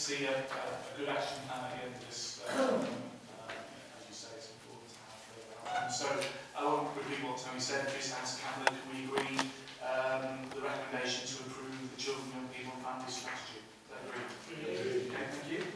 see a good action plan at the end of this. As you say, it's important to have further outcomes. So I won't repeat what Tony said. Just ask Cabinet, can we agree the recommendation to approve the Children, Young People and Families Strategy? Is that agreed? Okay, thank you.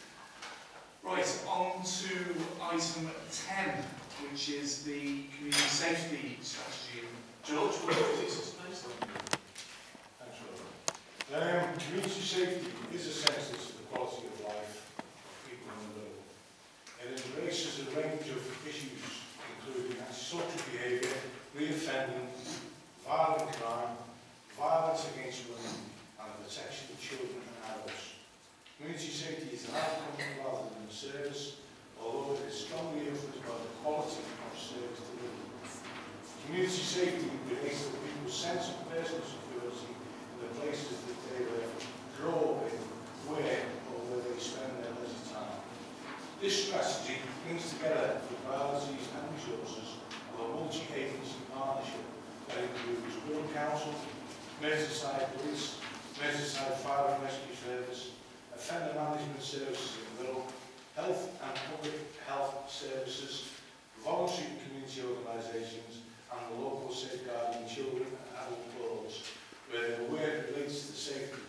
Right, on to item 10, which is the Community Safety Strategy. George, will you introduce us, please? Thanks, Robert. Community safety is essential to the quality of life of people in the world. It embraces a range of issues, including antisocial behaviour, reoffending, violent crime, violence against women, and the protection of children and adults. Community safety is an outcome rather than a service, although it is strongly influenced by the quality of service delivered. Community safety relates to people's sense of personal security in the places that they live, grow up in, work, or where they spend their leisure time. This strategy brings together the priorities and resources of a multi-agency partnership that includes Wirral Council, Merseyside Police, Merseyside Fire and Rescue Service, Offender Management Services in Wirral, Health and Public Health Services, voluntary community organisations, and the local safeguarding children and adult boards, where their work relates to safety.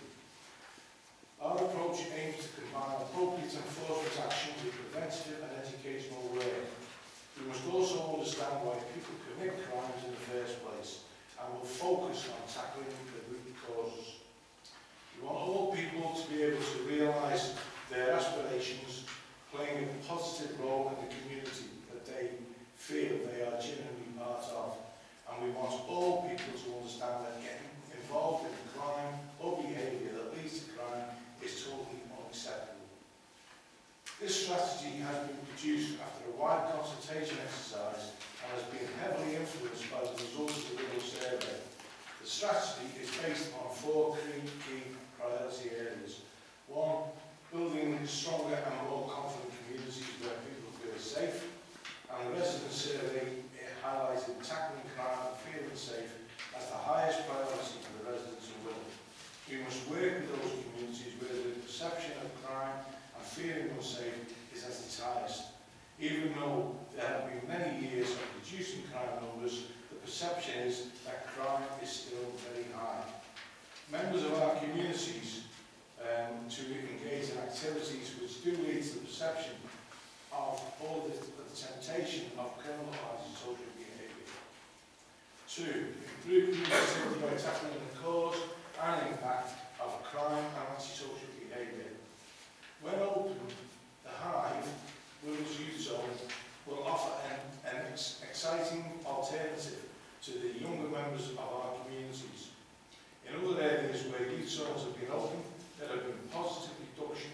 Our approach aims to combine appropriate enforcement action with preventative and educational work. We must also understand why people commit crimes in the first place, and will focus on tackling the root causes. We want all people to be able to realise their aspirations, playing a positive role in the community that they feel they are genuinely part of. And we want all people to understand that getting involved in crime or behaviour that leads to crime is totally unacceptable. This strategy has been produced after a wide consultation exercise and has been heavily influenced by the results of the Wirral survey. The strategy is based on 4 key priority areas. 1, building stronger and more confident communities where people feel safe. And the resident survey highlighted tackling crime and feeling safe as the highest priority for the residents of Wirral. We must work with those communities where the perception of crime and feeling unsafe is at its highest. Even though there have been many years of reducing crime numbers, the perception is that crime is still very high. Members of our communities to engage in activities which do lead to the perception of all the temptation of criminal antisocial behaviour. 2, improve community safety by tackling the cause and impact of crime and antisocial behaviour. When opened, the Hive, Wirral's Youth Zone, will offer an exciting alternative to the younger members of our communities. In other areas where youth zones have been opened, there have been positive reduction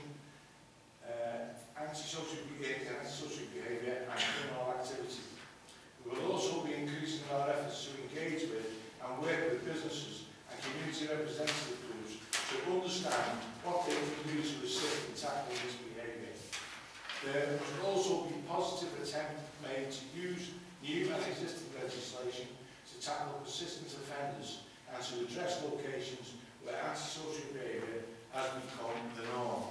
antisocial behaviour and criminal activity. We will also be increasing our efforts to engage with and work with businesses and community representative groups to understand what they can do to assist in tackling this behaviour. There must also be positive attempts made to use new and existing legislation to tackle persistent offenders and to address locations where antisocial behaviour has become the norm.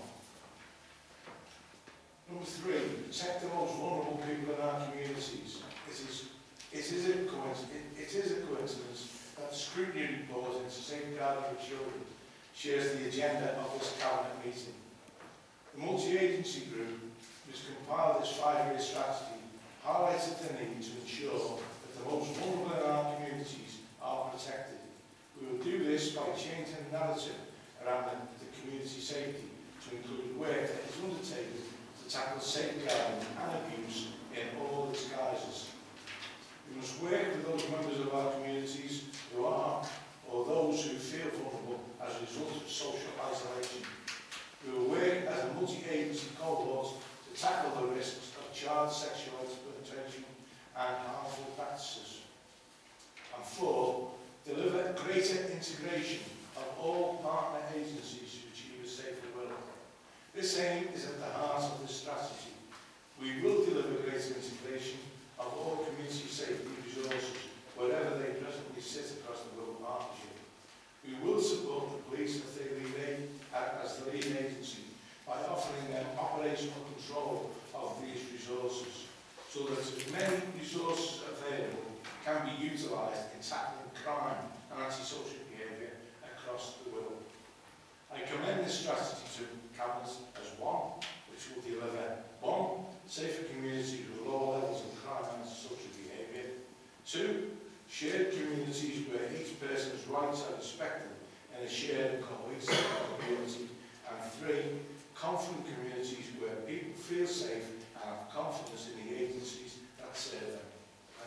Number 3, protect the most vulnerable people in our communities. It is a coincidence that the scrutiny report into safeguarding of children shares the agenda of this Cabinet meeting. The multi-agency group which compiled this 5-year strategy highlighted the need to ensure that the most vulnerable in our communities are protected. We will do this by changing the narrative around the community safety to include work that is undertaken to tackle safeguarding and abuse in all its guises. We must work with those members of our communities who are, or those who feel vulnerable as a result of social isolation. We will work as a multi-agency cohort to tackle the risks of child sexual exploitation and harmful practices. And 4, deliver greater integration of all partner agencies to achieve a safer world. This aim is at the heart of this strategy. We will deliver greater integration of all community safety resources wherever they presently sit across the Wirral Partnership. We will support the police as the lead agency by offering them operational control of these resources, so that as many resources available can be utilised in tackling crime and antisocial behaviour across the world. I commend this strategy to Cabinet as one which will deliver: 1. Safer communities with low levels of crime and antisocial behaviour; 2. Shared communities where each person's rights are respected in a shared and cohesive community; and 3. Confident communities where people feel safe and have confidence in the agencies that serve them.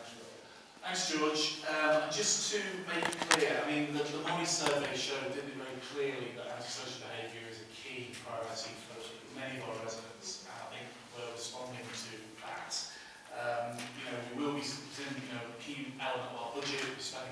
Thanks, George. Just to make it clear, I mean, the Money survey showed, didn't it, very clearly that antisocial behaviour is a key priority for many of our residents, and I think we're responding to that. You know, we will be, a key element of our budget, we're spending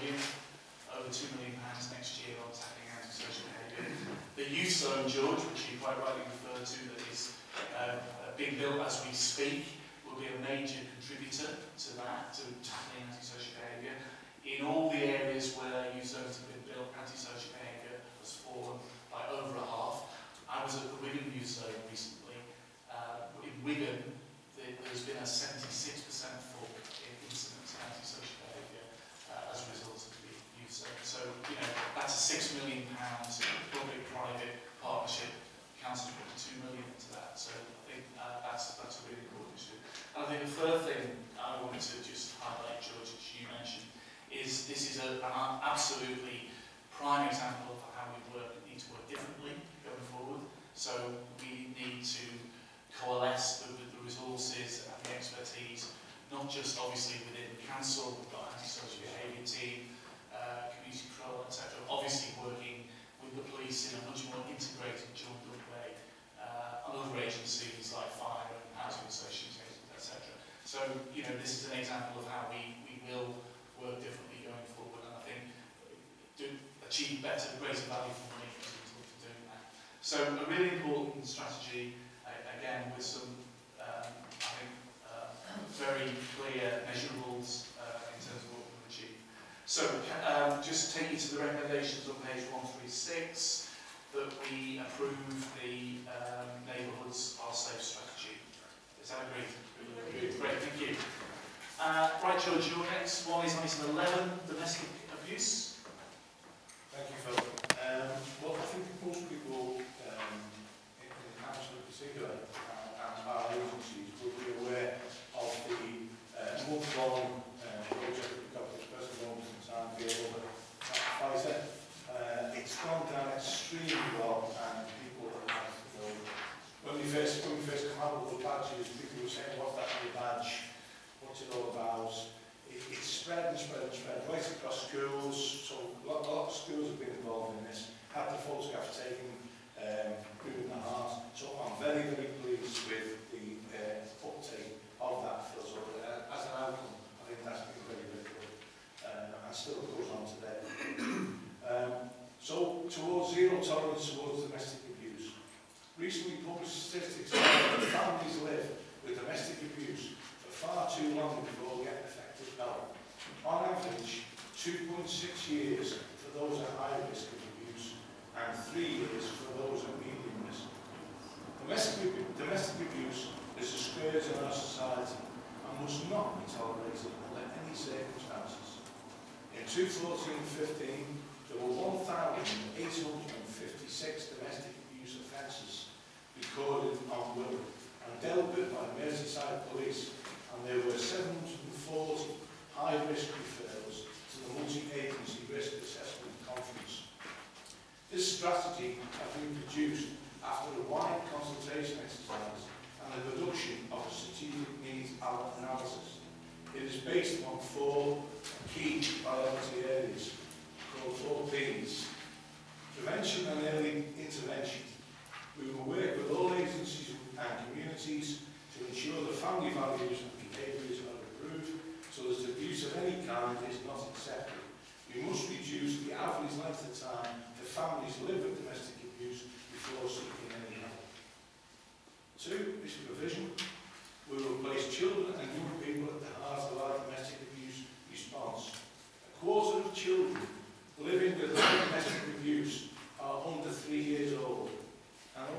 over £2 million next year on tackling antisocial behaviour. The youth zone, George, which you quite rightly referred to, that is being built as we speak, will be a major contributor to that, to tackling antisocial behaviour. In all the areas where youth zones have been built, antisocial behaviour has fallen by over a half. I was at the Wigan youth zone recently. In Wigan, there's been a 76% fall in incidents of antisocial behaviour as a result of the youth zone. So, you know, that's a £6 million public-private partnership. Council's put £2 million into that. So I think that's a really important issue. And I think the third thing I wanted to just highlight, George, which you mentioned, is this is an absolutely prime example of how we need to work differently going forward. So we need to coalesce the resources and the expertise, not just obviously within the council, we've got an antisocial behaviour team, community control, etc. Obviously working with the police in a much more integrated, joined up way, and other agencies like fire and housing associations, etc. So, you know, this is an example of how we will work differently going forward, and I think achieve better, greater value for money as a result of doing that. So a really important strategy, again, with some, I think, very clear measurables in terms of what we can achieve. So just take you to the recommendations on page 136, that we approve the neighbourhoods are safe strategy. Is that agreed? Great, thank you. Right, George, your next one is item 11, domestic abuse. Thank you, Phil. Well, I think most people in the council in particular and our agencies will be aware of the month-long project we've got at this present moment in time to be able to fight it. It's gone down extremely well, and people have, you know, when we first come out with the badges, people were saying, what's that new badge? What's it all about? It's spread and spread and spread right across schools. So a lot of schools have been involved in this, had the photographs taken, moving the heart. So I'm very, very pleased with the uptake of that. So as an outcome, I think that's been very, very good. And still goes on today. So towards zero tolerance towards domestic abuse. Recently published statistics show that families live with domestic abuse for far too long before getting effective help. On average, 2.6 years for those at high risk of abuse and 3 years for those at medium risk. Domestic abuse is a scourge in our society and must not be tolerated under any circumstances. In 2014-15, there were 1,856 domestic abuse offences recorded on Wirral and dealt with by Merseyside Police, and there were 740 high-risk referrals to the Multi-Agency Risk Assessment Conference. This strategy has been produced after a wide consultation exercise and the production of a strategic needs analysis. It is based on 4 key priority areas called 4 Ps. Prevention and early intervention. We will work with all agencies and communities to ensure the family values and behaviours are improved so that abuse of any kind is not accepted. We must reduce the average length of time for families live with domestic abuse before seeking any help. 2 is provision. We will place children and young people at the heart of our domestic abuse response. A quarter of children living with domestic abuse are under 3 years old, and over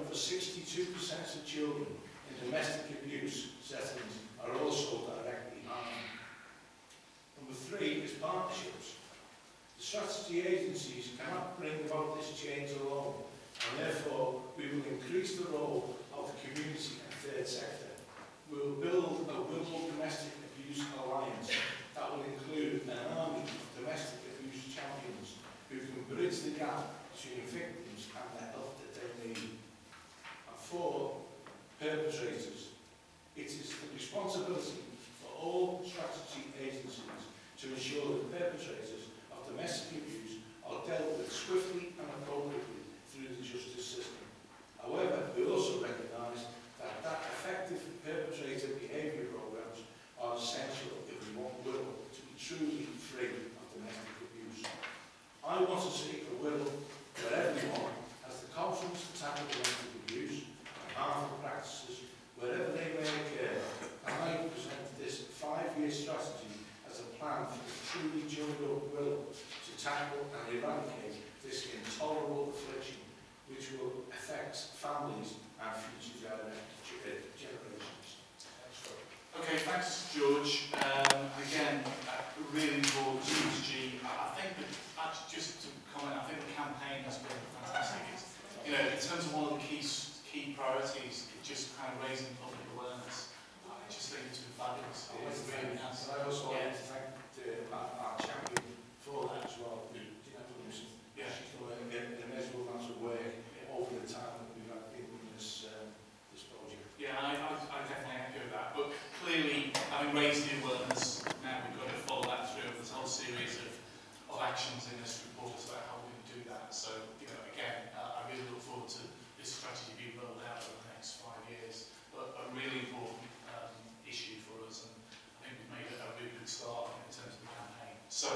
over 62% of children in domestic abuse settings are also directly harmed. Number 3 is partnerships. The strategy agencies cannot bring about this change alone, and therefore we will increase the role of the community and third sector. We will build a Whittle Domestic Abuse Alliance that will include an army of domestic abuse champions who can bridge the gap between victims and the help that they need. And 4, perpetrators. It is the responsibility for all strategy agencies to ensure that perpetrators of domestic abuse are dealt with swiftly and appropriately through the justice system. However, we also recognise that effective perpetrator behaviour programmes are essential if we want Whittle to be truly free of domestic abuse. I want to see a Whittle where everyone has the confidence to tackle domestic abuse and harmful practices wherever they may occur, and I present this 5-year strategy as a plan for the truly joined-up Whittle to tackle and eradicate this intolerable affliction which will affect families and future generations. Okay, thanks George. Again, really important strategy. I think that, actually, just to comment, I think the campaign has been fantastic. It's, you know, in terms of one of the key priorities, it just kind of raising public awareness. I just think it's been fabulous. It really has. And I also want to thank our champion for that as well. She's done an immeasurable amount of work over the time that we've had in this project. Yeah, I definitely echo that. But clearly, having raised the awareness, now we've got to follow that through. There's a whole series of actions in this report about how we can do that. So, you know, again, I really look forward to this strategy being rolled out over the next 5 years. But a really important issue for us, and I think we've made a really good start in terms of the campaign. So,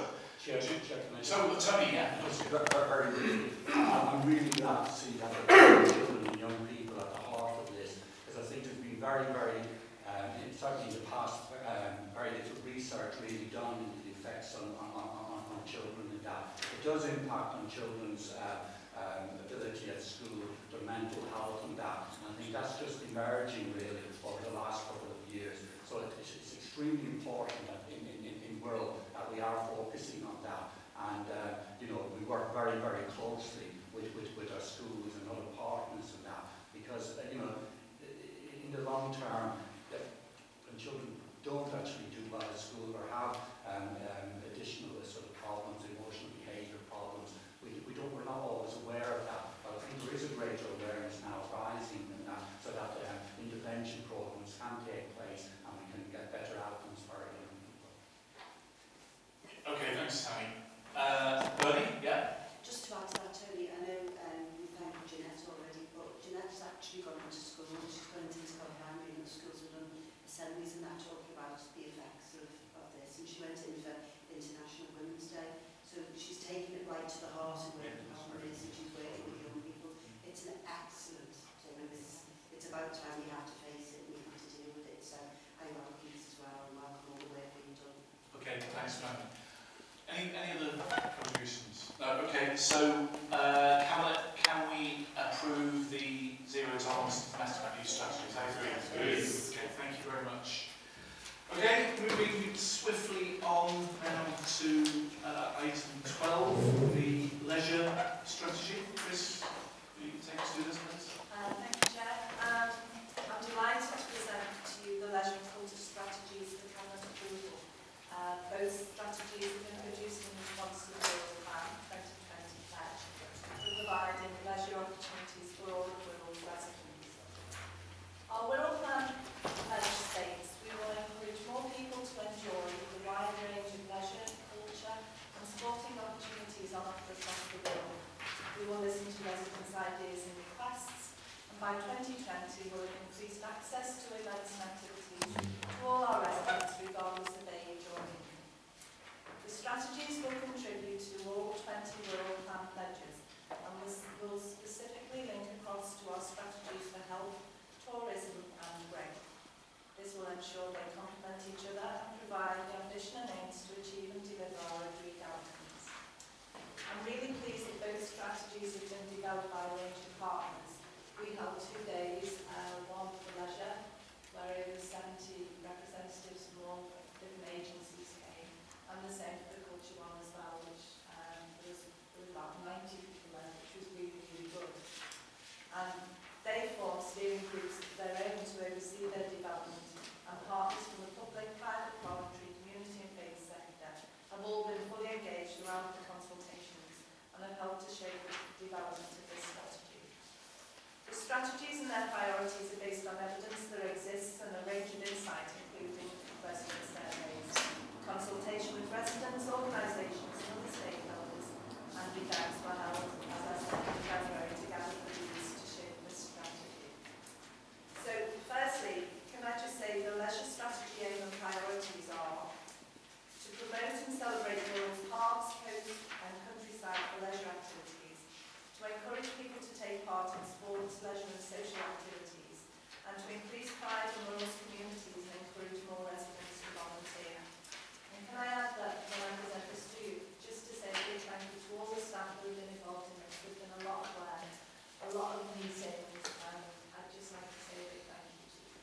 Tony, yeah. Very briefly, I'm really glad to see that children and young people at the heart of this, because I think there's been very, certainly in the past, very little research really done into the effects on children, and that it does impact on children's ability at school, their mental health and that. And I think that's just emerging really over the last couple of years. So it's extremely important that in Whittle that we are focusing on that. And you know, we work very, very closely with our schools and other partners and that, because you know, in the long term, when children don't actually do well at school or have additional sort of problems, emotional behaviour problems, we're not always aware of that. But I think there is a greater awareness now rising in that, so that intervention programs can take place and we can get better outcomes for our young people. Okay, thanks, Tammy. Bernie, yeah? Just to add to that, Tony, I know we thanked Jeanette already, but Jeanette's actually gone into school. She's gone into Scott Primary, and the schools have done assemblies and that talking about the effects of this. And she went in for International Women's Day, so she's taken it right to the heart of where the is, and she's working with young people. It's an excellent thing. It's about time we have to face it and we have to deal with it. So I welcome this as well and welcome all the work being done. Okay, thanks, man. Any other contributions? No, okay, so can we approve the zero tolerance to domestic abuse strategies? I agree. Okay, thank you very much. Okay, moving swiftly on now to item 12, the leisure strategy. Chris, will you take us through this, please? Thank you, Chair. I'm delighted to present to you the leisure and culture strategies for Cabinet approval. Both strategies have been produced in response to the Rural Plan 2020 pledge for providing leisure opportunities for all of Wirral residents. Our Wirral Plan pledge states we will encourage more people to enjoy the wide range of leisure, culture and sporting opportunities on offer across the world. We will listen to residents' ideas and requests, and by 2020 we'll have increased access to events and activities to all our residents regardless of age or income. The strategies will contribute to all 20 Wirral Plan pledges and will specifically link across to our strategies for health, tourism and growth. This will ensure they complement each other and provide the ambition and aims to achieve and deliver our agreed outcomes. I'm really pleased that both strategies have been developed by a range of partners. We help to agencies came, and the same for the culture one as well, which there was about 90 people there, which was really, really good. And they form steering groups of their own to oversee their development, and partners from the public, private, voluntary, community and faith sector have all been fully engaged throughout the consultations and have helped to shape the development of this strategy. The strategies and their priorities are based on evidence that exists and a range of insight, including resident surveys, consultation with residents, organisations and other stakeholders, and events were held, as I said, in February to gather the views to shape this strategy. So, firstly, can I just say the leisure strategy aim and priorities are to promote and celebrate Wirral's parks, coasts and countryside for leisure activities, to encourage people to take part in sports, leisure and social activities, and to increase pride in Wirral's communities and encourage more residents to volunteer. And can I add that when I present this to you, just to say a big thank you to all the staff who have been involved in this. There's been a lot of work, a lot of meetings, and I'd just like to say a big thank you to you.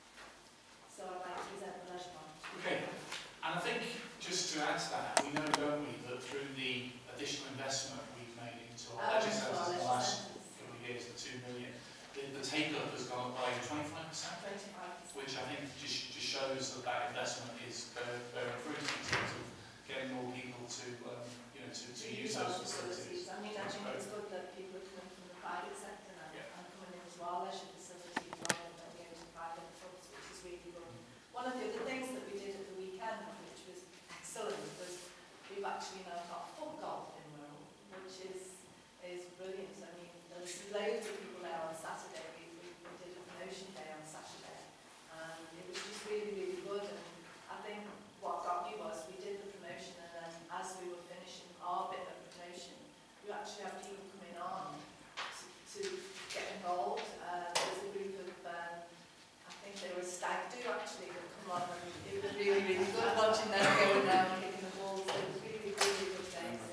So I'd like to present the leisure one. Okay, and I think just to add to that, we know, don't we, that through the additional investment we've made into our leisure centres in the last couple of years, the 2 million, the take-up has gone up by 25%, 25%. which I think just shows that that investment is bearing fruit in terms of getting more people to, to use those facilities. I mean, I think it's good that people are coming from the private sector now and coming into our leisure facilities rather than going to private clubs, which is really good. One of the other things that we did at the weekend, which was excellent, was we've actually now got foot golf in Wirral, which is brilliant. I mean, there's loads of people there on Saturday. We did a promotion day on Saturday, and it was just really, really good. And I think what got me was we did the promotion, and then as we were finishing our bit of promotion, we actually had people coming on to get involved. There's a group of, I think they were a stag do actually, that come on, and it was really, really good watching them going around kicking the balls. So it was really, really good day. So,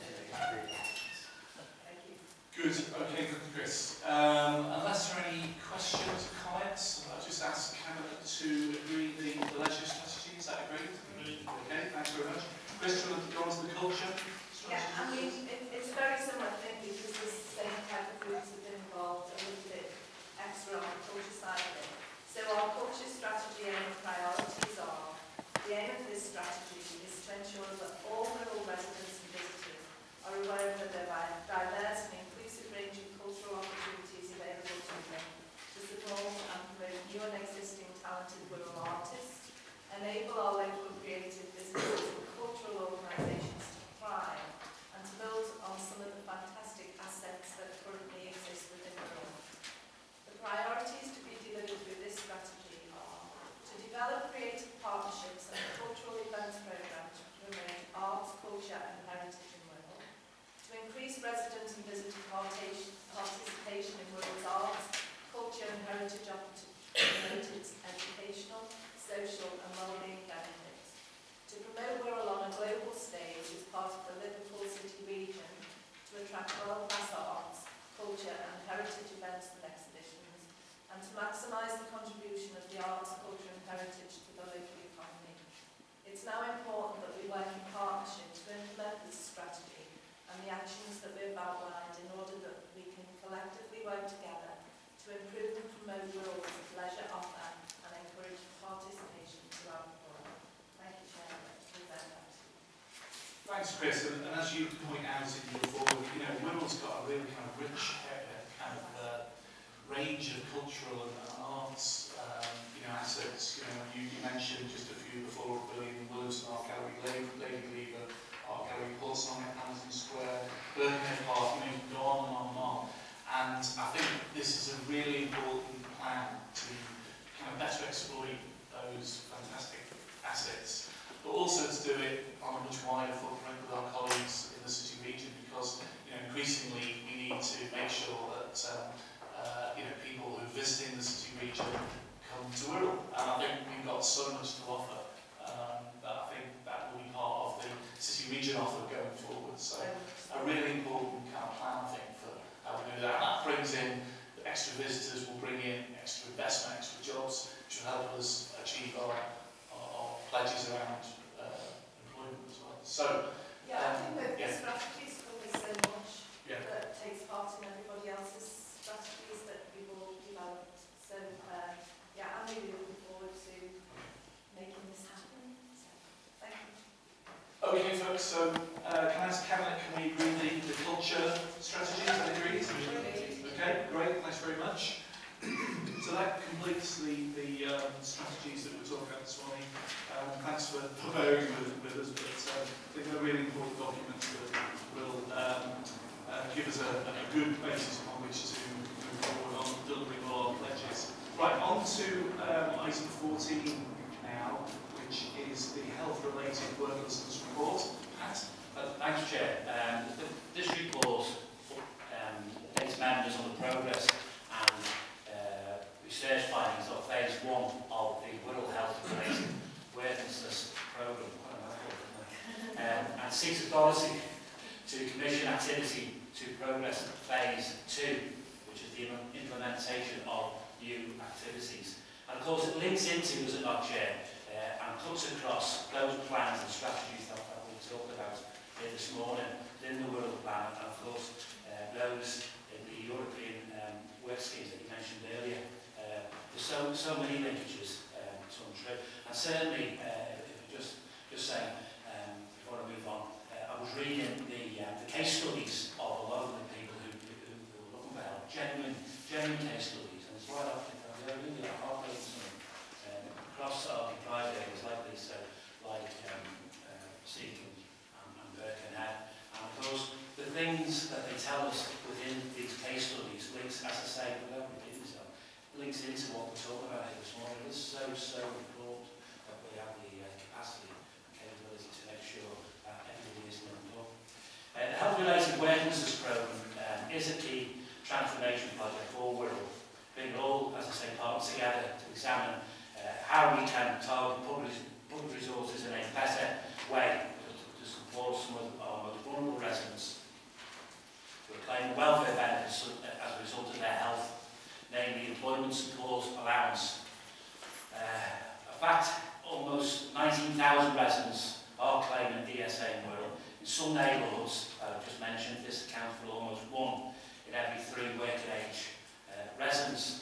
thank you. Good, okay, good, Chris. Unless there are any questions or comments, I'll just ask Cameron to agree the leisure strategy. Is that agreed? Okay, thanks very much. Chris, do you want to go on to the culture strategy? Yeah, I mean, it's very similar, I think, because the same type of groups have been involved, a little bit extra on the culture side of it. So our culture strategy and priorities are, the aim of this strategy is to ensure that all Wirral residents and visitors are aware of the diverse and inclusive range of cultural opportunities available to them, to support and promote new and existing talented Wirral artists, enable our local creative businesses and cultural organisations to thrive, and to build on some of the fantastic assets that currently exist within Wirral. The priorities to be delivered with this strategy are to develop creative partnerships and cultural events programmes to promote arts, culture and heritage in Wirral, to increase resident and visitor participation in Wirral's arts, culture and heritage opportunities, educational, social and wellbeing benefits, to promote Wirral on a global stage as part of the Liverpool City region, to attract world-class arts, culture and heritage events and exhibitions, and to maximise the contribution of the arts, culture and heritage to the local economy. It's now important that we work in partnership to implement this strategy and the actions that we have outlined in order that we can collectively work together to improve and promote Wirral's leisure offer and encourage participation throughout the world. Thank you, Chair. Thanks, Chris. And as you point out in your forward, Wirral's got a really kind of rich range of cultural and arts assets. You mentioned just a few before, William Williamson Art Gallery, Lady Lever Art Gallery, Paulson at Hamilton Square, Birkenhead Park, you can go on and on and on. And I think this is a really important plan to kind of better exploit those fantastic assets, but also to do it on a much wider footprint with our colleagues in the city region, because increasingly we need to make sure that people who are visiting the city region come to Wirral. And I think we've got so much to offer that I think that will be part of the city region offer going forward. So a really important kind of plan, I think, for how we do that. And that brings in the extra visitors, will bring in extra investment, extra jobs, which will help us achieve our pledges around agriculture strategy, is that agreed? Okay, great, thanks very much. So that completes the strategies that we were talking about this morning. Thanks for bearing with us, but I think they're really important documents that will give us a good basis upon which to move forward on delivering all our pledges. Right, on to item 14 now, which is the health-related worklessness report. Pat? Thanks, Chair. This report updates members on the progress and research findings of phase 1 of the Wirral Health-related worklessness programme, and seeks authority to commission activity to progress phase 2, which is the implementation of new activities. And of course it links into, does it not, Chair, and cuts across those plans and strategies that we talked about here this morning within the Wirral Plan, and of course those in the European work schemes that you mentioned earlier. There's so many linkages to true, and certainly, just saying, before I move on, I was reading the case studies of a lot of the people who were looking for help, genuine case studies, and it's right up there, really heartbreaking across our deprived areas like this, like Seacombe and Birkenhead, and of course the things that they tell us within these case studies links, as I say, without repeating myself, links into what we're talking about here this morning. It's so important that we have the capacity and capability to make sure that everybody is linked up. The Health-Related Worklessness Programme is a key transformation project for Wirral, bringing all, as I say, partners together to examine how we can target public resources in a better way to support some of our most vulnerable residents who are claiming welfare benefits as a result of their health, namely employment support allowance. In fact, almost 19,000 residents are claiming DSA in Wirral. In some neighbourhoods, I've just mentioned, this accounts for almost 1 in every 3 working age residents.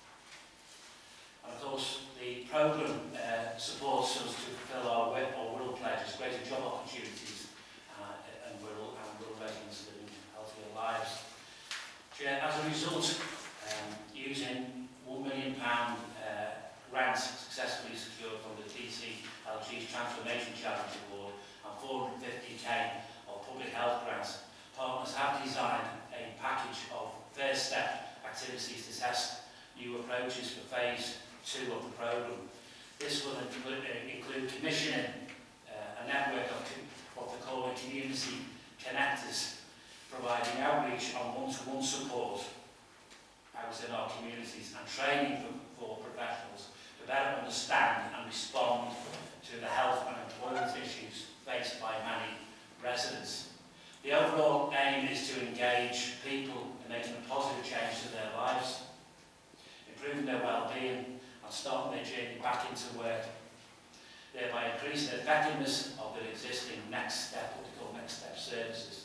And of course, the programme supports us to fulfil our Wirral pledges, greater job opportunities and Wirral residents living healthier lives. As a result, using £1 million grants successfully secured from the TCLG's Transformation Challenge Award and 450k of public health grants, partners have designed a package of first step activities to test new approaches for phase 2 of the programme. This will include commissioning a network of what they call community connectors, providing outreach on one-to-one support out in our communities and training for professionals to better understand and respond to the health and employment issues faced by many residents. The overall aim is to engage people in making a positive change to their lives, improving their well-being and starting their journey back into work, thereby increasing the effectiveness of their existing next step, what we call next step services.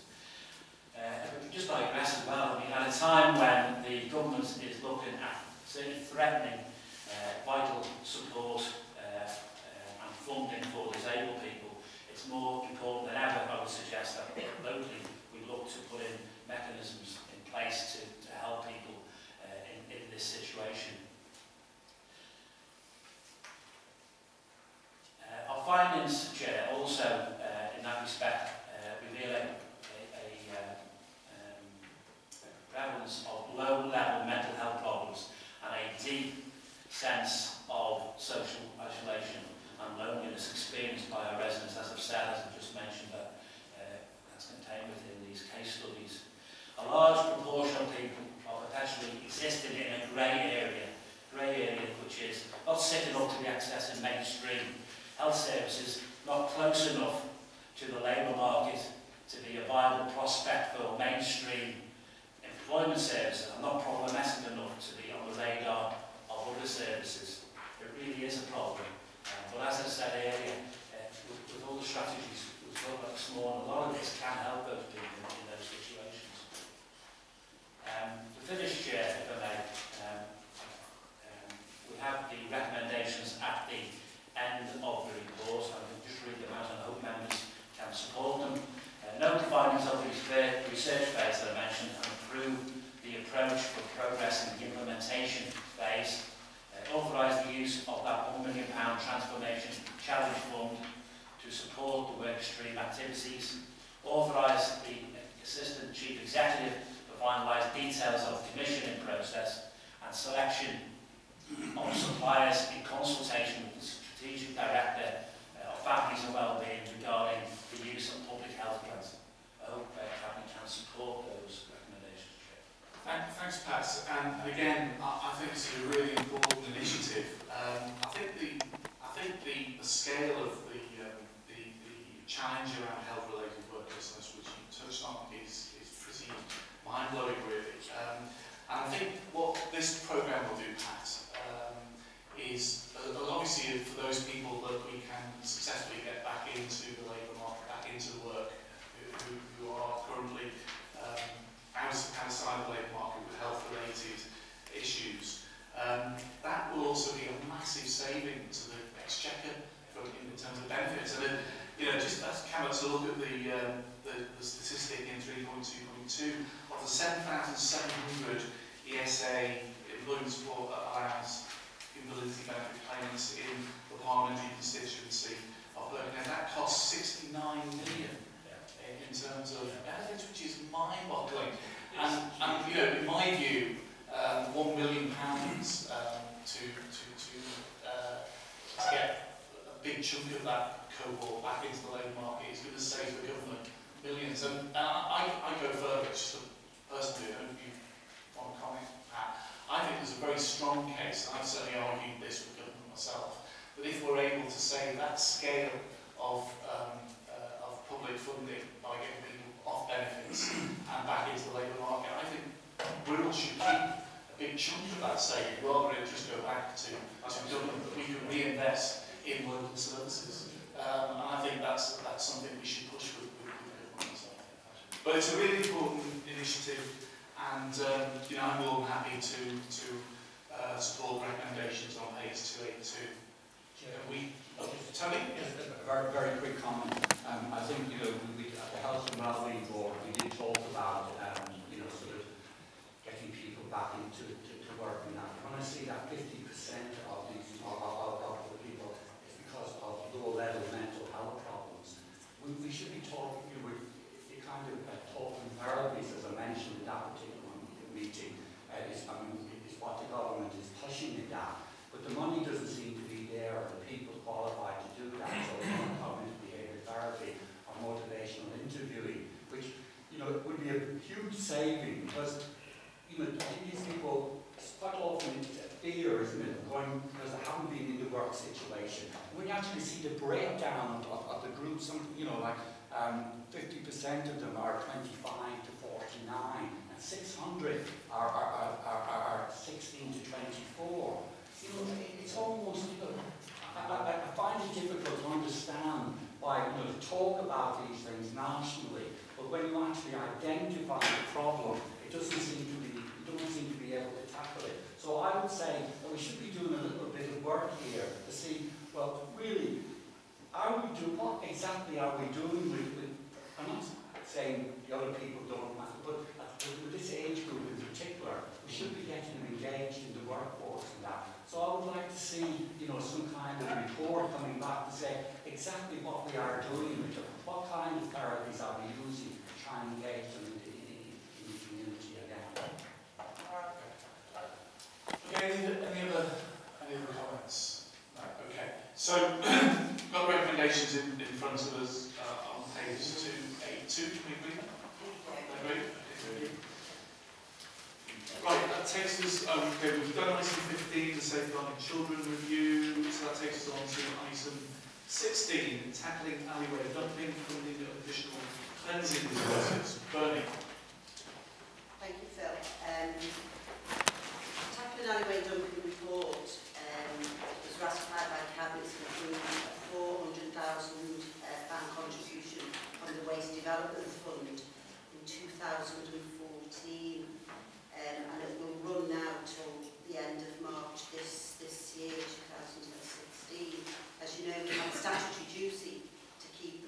Just digress as well, I mean, at a time when the government is looking at certainly threatening vital support and funding for disabled people, it's more important than ever, I would suggest, that locally we look to put in mechanisms in place to help people in this situation. Our findings, Chair, also in that respect reveal a prevalence of low-level mental health problems and a deep sense of social isolation and loneliness experienced by our residents, as I've said, as I've just mentioned, that's contained within these case studies. A large proportion of people are perpetually existing in a grey area which is not sitting up to the access in mainstream health services, not close enough to the labour market to be a viable prospect for mainstream employment services, and not problematic enough to be on the radar of other services. It really is a problem. But as I said earlier, with all the strategies we've talked about this morning, a lot of this can help those people in those situations. To finish, Chair, if I may, we have the recommendations at the end of the report. I can just read them out and I hope members can support them. Note the findings of the research phase approach for progress in the implementation phase, authorise the use of that £1 million Transformation Challenge Fund to support the work stream activities, authorise the Assistant Chief Executive to finalise details of the commissioning process and selection of suppliers in consultation with the Strategic Director of Families and Wellbeing regarding the use of public health plans. I hope Cabinet can support those recommendations. Thanks, Pat. And again, I think it's a really important initiative. I think the scale of the challenge around health-related worklessness, which you touched on, is pretty mind-blowing, really. And I think what this programme will do, Pat, is obviously for those people that we can successfully get back into the labour market, back into the work, who are currently outside the labour market with health-related issues. That will also be a massive saving to the Exchequer in terms of benefits. And just as Cameron to look at the statistic in 3.2.2 of the 7,700 ESA employment support allowance invalidity benefit payments in the parliamentary constituency of Birkenhead, that costs 69 million in terms of benefits, which is mind-boggling. And in my view, £1 million to get a big chunk of that cohort back into the labour market is going to save the government millions. And I go further, just personally, I don't know if you want to comment, Pat. I think there's a very strong case, and I've certainly argued this with government myself, that if we're able to save that scale of public funding by getting people off benefits and back into the labour market, I think Wirral should keep a big chunk of that saving rather than just go back to government, that we can reinvest in local services. And I think that's something we should push with government. But it's a really important initiative, and I'm more than happy to support recommendations on page 282. Tony? A very, very quick comment. I think, we at the Health and Wellbeing Board, we did talk about, sort of getting people back into work and that. When I see that 50% of the people is because of low-level mental health problems, we should be talking, talking therapies, as I mentioned in that particular meeting, is what the government is pushing it at. But the money doesn't seem to be there, or the people qualified to do that. So cognitive behaviour therapy or motivational interviewing, which it would be a huge saving, because these people quite often fear, isn't it, going because they haven't been in the work situation. When you actually see the breakdown of the groups, 50% of them are 25 to 49, and 600 are 16 to 24. It's almost, I find it difficult to understand why, to talk about these things nationally, but when you actually identify the problem, it doesn't seem to be, able to tackle it. So I would say that we should be doing a little bit of work here to see, well, really, what exactly are we doing with I'm not saying the other people don't matter, but with this age group in particular, we should be getting them engaged in the workforce and that. So I would like to see, some kind of report coming back to say exactly what we are doing with them, what kind of therapies are we using to try and engage them in the community again. Okay, any other comments? Right, okay. So, got recommendations in front of us on page 282. Can we agree? Agree? Right, that takes us, okay, we've done item 15, the Safeguarding Children review, so that takes us on to item 16, tackling alleyway dumping, funding of additional cleansing resources. Bernie. Thank you, Phil. Tackling alleyway dumping report was ratified by Cabinet and approved a £400,000 contribution from the Waste Development Fund in 2014. And it will run now till the end of March this year, 2016. As you know, we have statutory duty to keep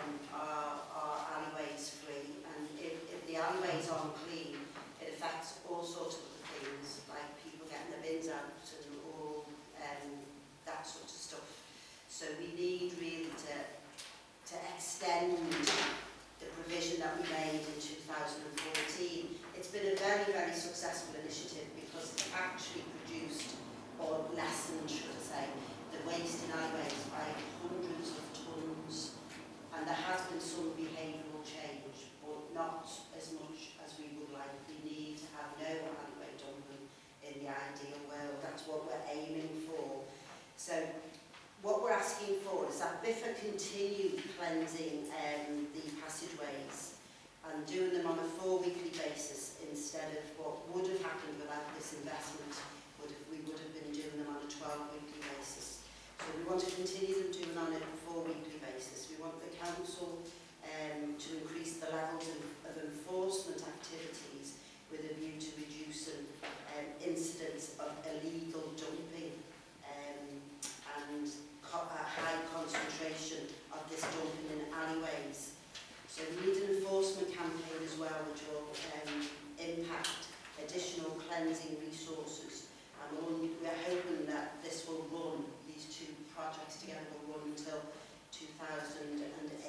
our alleyways free, and if the alleyways aren't clean, it affects all all sorts of other things, like people getting their bins out and all that sort of stuff. So we need really to extend the provision that we made in 2014. It's been a very, very successful initiative because it's actually produced, or lessened, should I say, the waste in alleyways by hundreds of tonnes. And there has been some behavioural change, but not as much as we would like. We need to have no alleyway dumping in the ideal world. That's what we're aiming for. So what we're asking for is that Biffa continue cleansing the passageways and doing them on a 4-weekly basis instead of what would have happened without this investment. We would have been doing them on a 12-weekly basis. So we want to continue them doing on a 4-weekly basis. We want the council to increase the levels of enforcement activities with a view to reducing incidents of illegal dumping and a high concentration of this dumping in alleyways. So we need an enforcement campaign as well, which will impact additional cleansing resources. And we're hoping that this will run, these two projects together will run until 2018.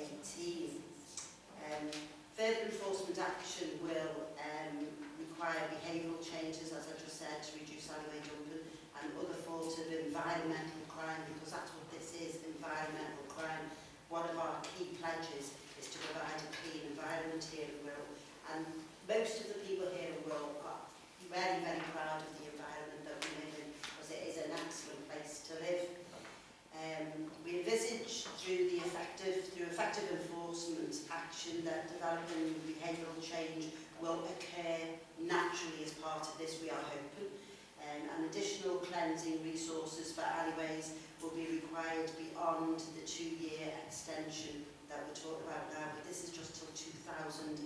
Further enforcement action will require behavioural changes, as I just said, to reduce alleyway dumping and other forms of environmental crime, because that's what this is, environmental crime. One of our key pledges is to provide a clean environment here in Wirral, and most of the people here in Wirral are very, very proud of the environment that we live in, because it is an excellent place to live. We envisage through effective enforcement action that developing behavioural change will occur naturally as part of this, we are hoping. And additional cleansing resources for alleyways will be required beyond the 2-year extension that we're talking about now, but this is just till 2018.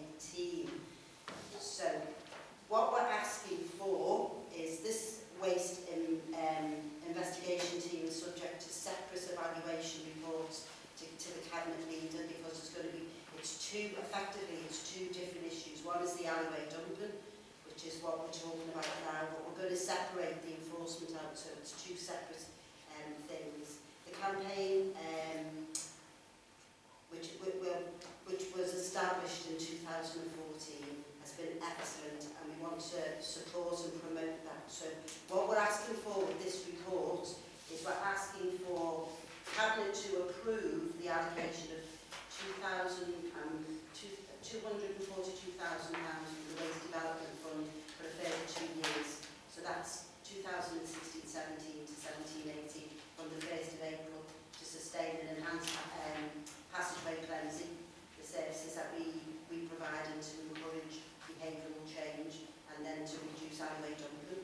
So what we're asking for is this waste investigation team is subject to separate evaluation reports to the cabinet leader, because it's two different issues. One is the alleyway dumping, which is what we're talking about now, but we're going to separate the enforcement out, so it's two separate things. The campaign, which was established in 2014, has been excellent, and we want to support and promote that. So what we're asking for with this report is we're asking for Cabinet to approve the allocation of £242,000 from the Waste Development Fund for a further 2 years. So that's 2016-17 to 17-18 from the 1st of April to sustain and enhance passageway cleansing, the services that we provide, and to encourage behavioural change, and then to reduce alleyway dumping.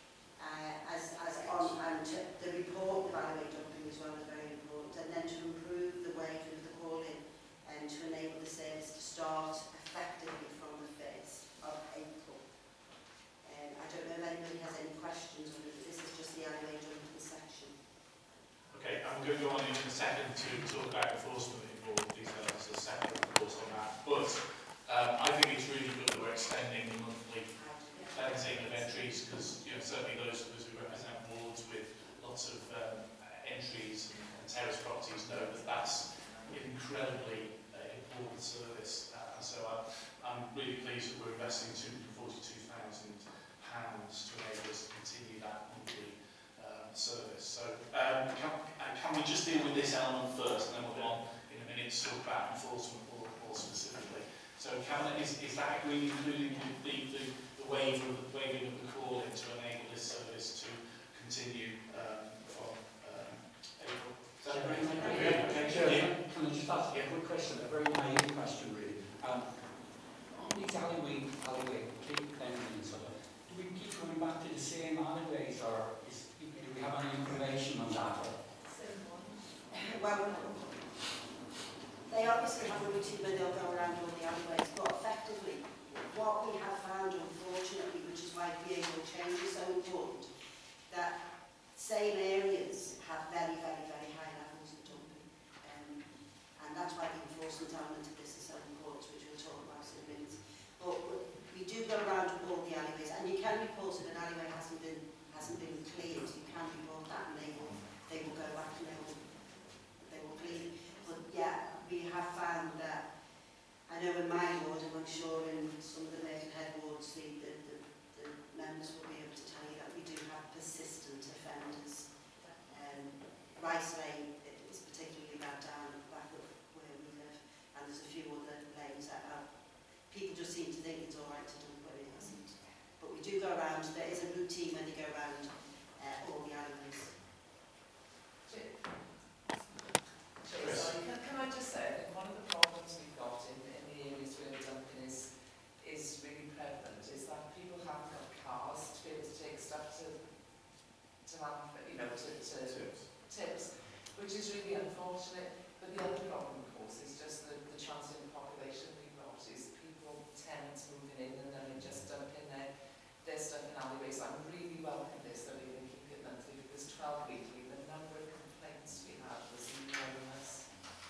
The report of alleyway dumping as well is very important, and then to improve the way of the call-in and to enable the service to start effectively from the 1st of April. I don't know if anybody has any questions on it, but this is just the alleyway dumping section. Okay, I'm going to go on in a second to talk about enforcement in more detail. There's a separate report on that. But I think it's really good that we're extending the monthly cleansing of entries, because certainly those of us who represent wards with lots of entries and terrace properties know that that's an incredibly important service. So I'm really pleased that we're investing £242,000 to enable us to continue that monthly service. So can we just deal with this element first, and then we'll go on in a minute to talk about enforcement more specifically. So Cabinet, is that agreed, including the waiving of the call-in to enable this service to continue from April? Is that right? Okay. Can I just ask a quick question, a very naive question really? On these alleyway cleansing and stuff, do we keep going back to the same alleyways, or do we have any information on that? Well, they obviously have a routine where they'll go around all the alleyways, but effectively, what we have found, unfortunately, which is why behavioural change is so important, that same areas have very, very, very high levels of dumping. And that's why the enforcement element of this is so important, which we'll talk about in a minute. But we do go around all the alleyways, routine when they go around all the alleyways. Sorry, can I just say, I think one of the problems we've got in the areas where dumping is really prevalent is that people haven't got cars to be able to take stuff to have, you know, to tips, which is really unfortunate. But the other problem, of course, is just the transient population we've got, is people, tenants moving in and then they just dump in their stuff in alleyways. I really welcome this, that we can keep it monthly, because 12 weekly, the number of complaints we had was enormous.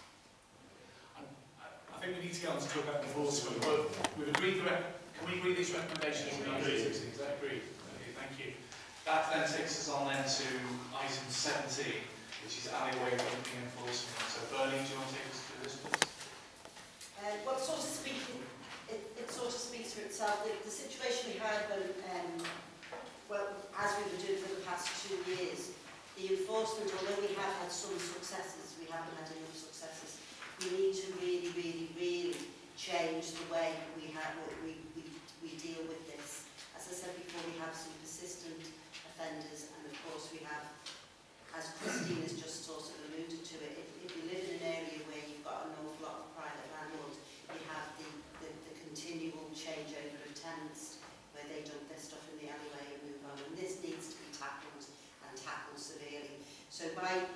I think we need to get on to talk about enforcement, but we've agreed can we agree these recommendations? Is that agreed? Okay, thank you. That then takes us on then to item 17, which is alleyway dumping enforcement. So Bernie, do you want to take us through this, please? Well, sort of speaking, it sort of speaks for itself. The situation we had when, well, as we were doing for the past 2 years, the enforcement, although we have had some successes, we haven't had enough successes. We need to really change the way we deal with this. As I said before, we have some persistent offenders, and of course we have, as Christine has just sort of alluded to it, if you live in an area where you've got an awful lot of private landlords, you have the continual changeover of tenants where they dump their stuff in the alleyway and move on, and this needs to be tackled and tackled severely. So by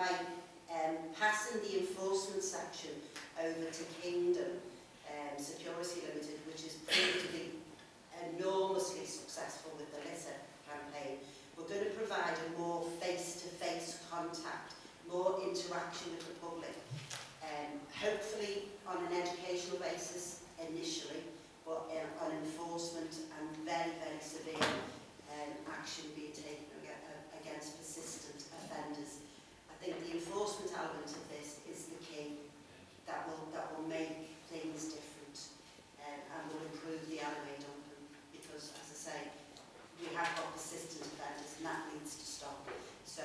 passing the enforcement section over to Kingdom Security Limited, which is proved to be enormously successful with the litter campaign, we're going to provide a more face-to-face contact, more interaction with the public, hopefully on an educational basis initially, but on enforcement and very severe action being taken against persistent offenders. I think the enforcement element of this is the key that will make things different and will improve the alleyway dumping, because, as I say, we have got persistent offenders and that needs to stop. So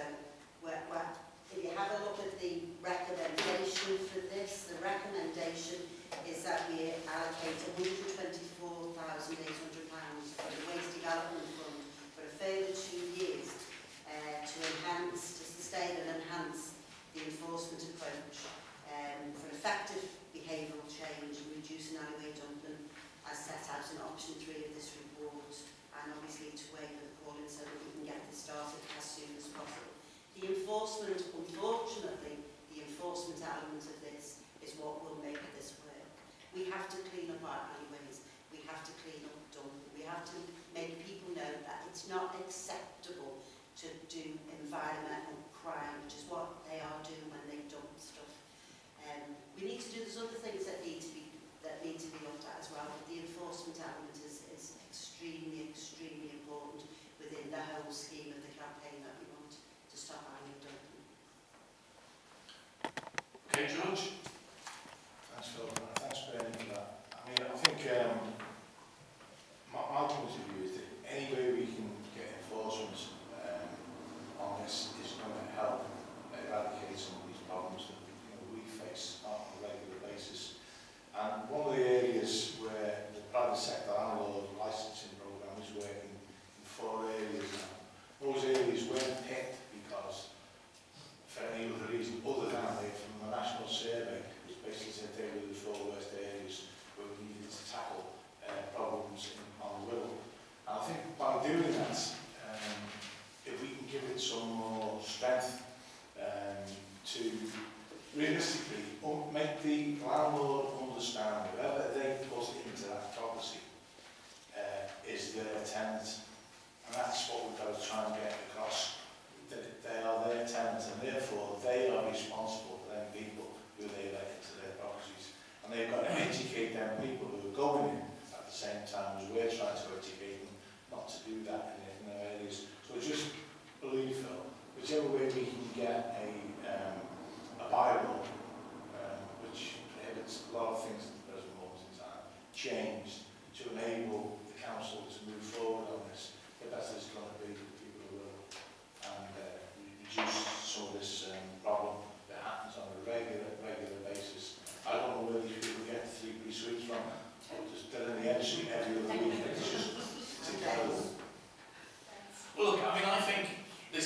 if you have a look at the recommendation for this, the recommendation is that we allocate £124,800 for the Waste Development Fund for a further 2 years to sustain and enhance the enforcement approach for effective behavioural change and reducing alleyway dumping as set out in option 3 of this report, and obviously to waiver the calling so that we can get this started as soon as possible. The enforcement, unfortunately, the enforcement element of this is what will make this work. We have to clean up our alleyways, we have to clean up dumping, we have to make people know that it's not acceptable to do environmental crime, which is what they are doing when they dump stuff. We need to do, there's other things that need to be looked at as well, but the enforcement element is extremely important within the whole scheme of the campaign that we want to stop alley dumping. Okay, George? Thanks, Phil. Thanks, Bernie, for that. I mean, I think my point of view is that any way we can get enforcement on this is going to help eradicate some of these problems that we face on a regular basis. And one of the areas where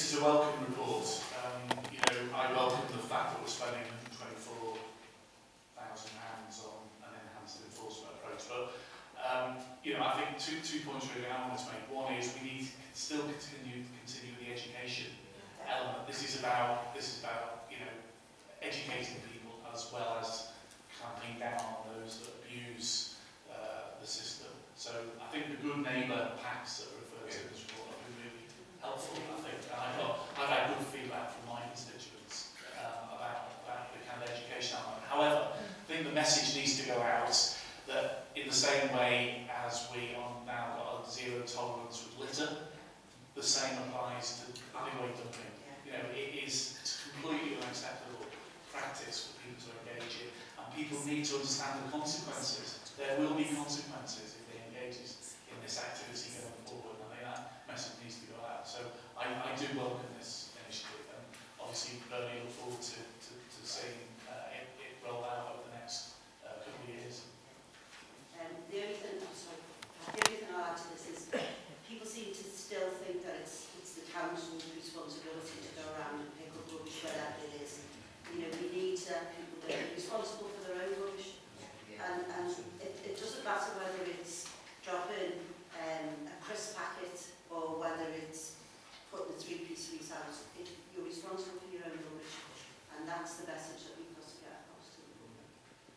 is a welcome report. You know, I welcome the fact that we're spending £124,000 on an enhanced enforcement approach. But you know, I think two points really I want to make. One is we need to still continue the education element. This is about you know, educating people as well as clamping down on those that abuse the system. So I think the good neighbour packs that are referred to in this report have been really helpful. I think, and I've had good feedback from my constituents about the kind of education element. However, I think the message needs to go out that in the same way as we are now got a zero tolerance with litter, the same applies to alleyway dumping. You know, it is completely unacceptable practice for people to engage in, and people need to understand the consequences. There will be consequences if they engage in this activity going forward, and I think that message needs to go out. So I do welcome this initiative, and obviously really look forward to seeing it roll out over the next couple of years. The only thing I'll add to this is people seem to still think that it's the council's responsibility to go around and pick up rubbish wherever it is. You know, we need people that are responsible for their own rubbish, and it doesn't matter whether it's dropping a crisp packet or whether it's putting a three-piece sweet out. You're responsible for your own rubbish, and that's the message that we've got to get across to the public.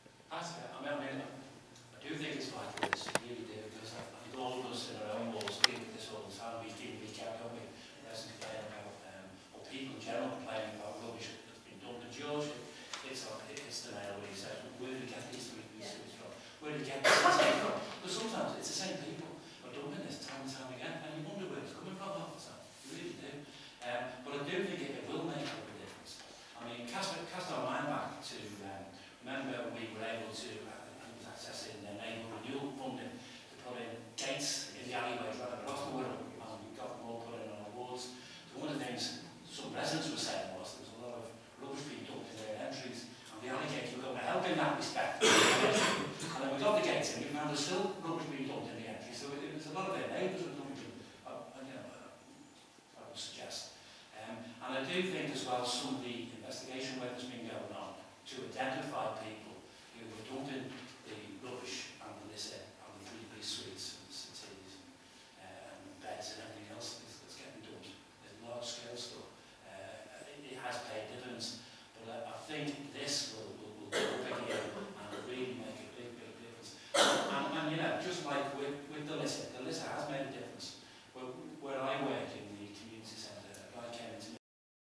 I do think it's vital, this, I really do, because I think all of us in our own walls deal with this all the time. We deal with each other, don't we? Let's complain about, or people in general complain about rubbish that's been dumped. And George, it's the nail when he says, where do we get these three pieces from? Where do we get this from? Because sometimes it's the same people who are dumping this time and time again, and you wonder where it's coming from half the time. You really do. But I do think it will make a big difference. I mean, cast our mind back to, remember we were able to, accessing the neighbourhood renewal funding to put in gates in the alleyways right across the Wirral, and we got them all put in on our wards. So one of the things some residents were saying was there was a lot of rubbish being dumped in their entries, and the alley gates were going to help in that respect. And then we got the gates in, we found there's still rubbish being dumped in the entry, so it was a lot of their neighbours were dumping, you know, I would suggest. And I do think as well some of the